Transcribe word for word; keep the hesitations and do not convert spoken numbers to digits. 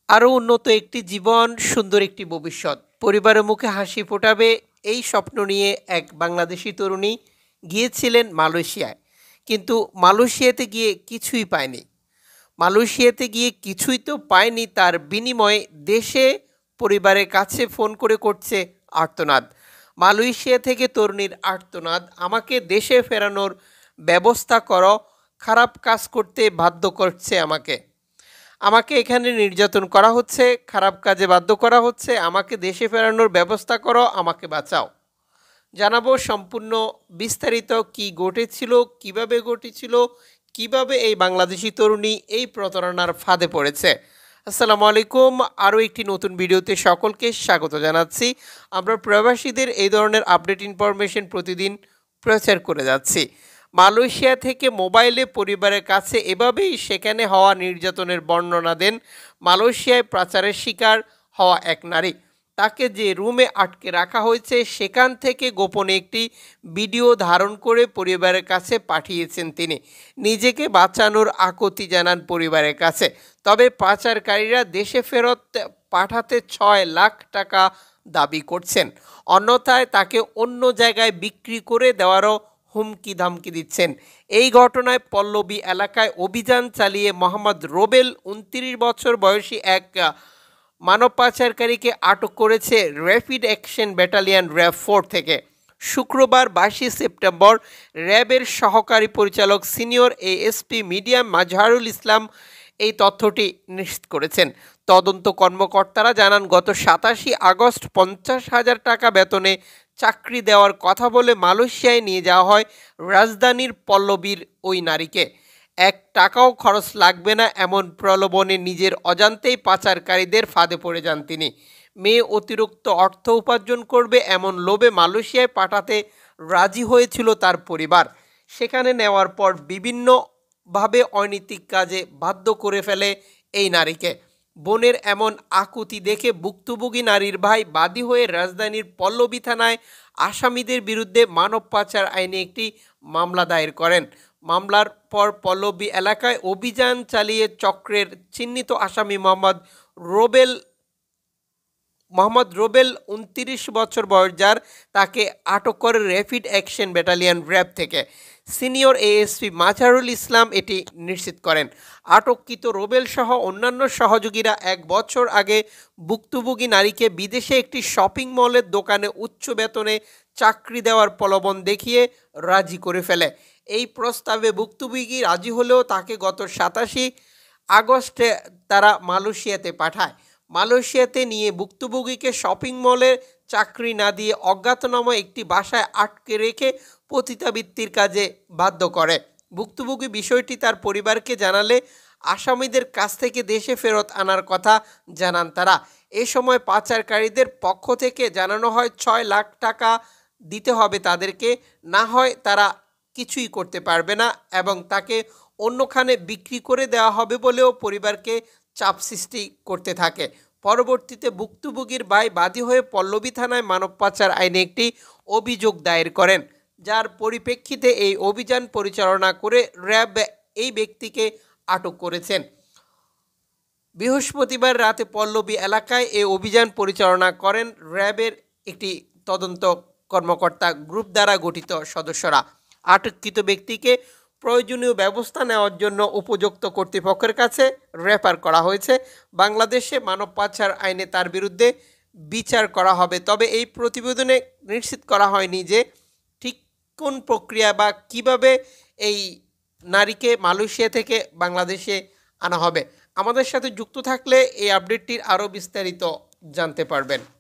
আরও উন্নত একটি জীবন, সুন্দর একটি ভবিষ্যৎ, পরিবারের মুখে হাসি ফোটাবে এই স্বপ্ন নিয়ে এক বাংলাদেশি তরুণী গিয়েছিলেন মালয়েশিয়ায়। কিন্তু মালয়েশিয়াতে গিয়ে কিছুই পায়নি। মালয়েশিয়াতে গিয়ে কিছুই তো পায়নি, তার বিনিময়ে দেশে পরিবারের কাছে ফোন করে করছে আর্তনাদ। মালয়েশিয়া থেকে তরুণীর আর্তনাদ, আমাকে দেশে ফেরানোর ব্যবস্থা করো, খারাপ কাজ করতে বাধ্য করছে আমাকে আমাকে এখানে নির্যাতন করা হচ্ছে, খারাপ কাজে বাধ্য করা হচ্ছে, আমাকে দেশে ফেরানোর ব্যবস্থা করো, আমাকে বাঁচাও। জানাবো সম্পূর্ণ বিস্তারিত কি ঘটেছিল, কিভাবে ঘটেছিল, কিভাবে এই বাংলাদেশি তরুণী এই প্রতারণার ফাঁদে পড়েছে। আসসালামু আলাইকুম, আরও একটি নতুন ভিডিওতে সকলকে স্বাগত জানাচ্ছি। আমরা প্রবাসীদের এই ধরনের আপডেট ইনফরমেশন প্রতিদিন প্রচার করে যাচ্ছি। মালয়েশিয়া থেকে মোবাইলে পরিবারের কাছে এভাবেই সেখানে হওয়া নির্যাতনের বর্ণনা দেন মালয়েশিয়ায় পাচারের শিকার হওয়া এক নারী। তাকে যে রুমে আটকে রাখা হয়েছে সেখান থেকে গোপনে একটি ভিডিও ধারণ করে পরিবারের কাছে পাঠিয়েছেন তিনি। নিজেকে বাঁচানোর আকুতি জানান পরিবারের কাছে। তবে পাচারকারীরা দেশে ফেরত পাঠাতে ছয় লাখ টাকা দাবি করছেন, অন্যথায় তাকে অন্য জায়গায় বিক্রি করে দেওয়ারও হুমকি ধামকি দিচ্ছেন। এই ঘটনায় পল্লবী এলাকায় অভিযান চালিয়ে মোহাম্মদ রোবেল উনত্রিশ বছর বয়সী এক মানব পাচারকারীকে আটক করেছে rapid action battalion RAB four থেকে। শুক্রবার বাইশে সেপ্টেম্বর র্যাবের সহকারী পরিচালক senior ASP medium Mazharul Islam এই তথ্যটি নিশ্চিত করেছেন। তদন্ত কর্মকর্তারা জানান, গত সাতাশে আগস্ট পঞ্চাশ হাজার টাকা বেতনে চাকরি দেওয়ার কথা বলে মালয়েশিয়ায় নিয়ে যাওয়া হয় রাজধানীর পল্লবীর ওই নারীকে। এক টাকাও খরচ লাগবে না এমন প্রলোভনে নিজের অজান্তেই পাচারকারীদের ফাঁদে পড়ে যান তিনি। মেয়ে অতিরিক্ত অর্থ উপার্জন করবে এমন লোভে মালয়েশিয়ায় পাঠাতে রাজি হয়েছিল তার পরিবার। সেখানে নেওয়ার পর বিভিন্নভাবে অনৈতিক কাজে বাধ্য করে ফেলে এই নারীকে। বোনের এমন আকুতি দেখে ভুক্তভোগী নারীর ভাই বাদী হয়ে রাজধানীর পল্লবী থানায় আসামিদের বিরুদ্ধে মানব পাচার আইনে একটি মামলা দায়ের করেন। মামলার পর পল্লবী এলাকায় অভিযান চালিয়ে চক্রের চিহ্নিত আসামি মোহাম্মদ রোবেল মোহাম্মদ রোবেল উনত্রিশ বছর বয়স, যার তাকে আটক করে র্যাপিড অ্যাকশন ব্যাটালিয়ন র্যাব থেকে। সিনিয়র এএসপি মাজহারুল ইসলাম এটি নিশ্চিত করেন। আটককৃত রোবেল সহ অন্যান্য সহযোগীরা এক বছর আগে ভুক্তভোগী নারীকে বিদেশে একটি শপিং মলের দোকানে উচ্চ বেতনে চাকরি দেওয়ার প্রলোভন দেখিয়ে রাজি করে ফেলে। এই প্রস্তাবে ভুক্তভোগী রাজি হলেও তাকে গত সাতাশে আগস্টে তারা মালয়েশিয়াতে পাঠায়। মালয়েশিয়াতে নিয়ে ভুক্তভোগীকে শপিং মলে চাকরি না দিয়ে অজ্ঞাতনামা একটি বাসায় আটকে রেখে পতিতাবৃত্তির কাজে বাধ্য করে। ভুক্তভোগী বিষয়টি তার পরিবারকে জানালে আসামিদের কাছ থেকে দেশে ফেরত আনার কথা জানান তারা। এ সময় পাচারকারীদের পক্ষ থেকে জানানো হয় ছয় লাখ টাকা দিতে হবে তাদেরকে, না হয় তারা কিছুই করতে পারবে না এবং তাকে অন্যখানে বিক্রি করে দেওয়া হবে বলেও পরিবারকে চাপ সৃষ্টি করতে থাকে। পরবর্তীতে ভুক্তভোগীর ভাই বাদী হয়ে পল্লবী থানায় মানব পাচার আইনে একটি অভিযোগ দায়ের করেন, যার পরিপ্রেক্ষিতে এই অভিযান পরিচালনা করে র্যাব এই ব্যক্তিকে আটক করেছেন। বৃহস্পতিবার রাতে পল্লবী এলাকায় এই অভিযান পরিচালনা করেন র্যাবের একটি তদন্ত কর্মকর্তা গ্রুপ দ্বারা গঠিত সদস্যরা। আটককৃত ব্যক্তিকে প্রয়োজনীয় ব্যবস্থা নেওয়ার জন্য উপযুক্ত কর্তৃপক্ষের কাছে রেফার করা হয়েছে। বাংলাদেশে মানব পাচার আইনে তার বিরুদ্ধে বিচার করা হবে। তবে এই প্রতিবেদনে নিশ্চিত করা হয়নি যে ঠিক কোন প্রক্রিয়া বা কিভাবে এই নারীকে মালয়েশিয়া থেকে বাংলাদেশে আনা হবে। আমাদের সাথে যুক্ত থাকলে এই আপডেটটির আরও বিস্তারিত জানতে পারবেন।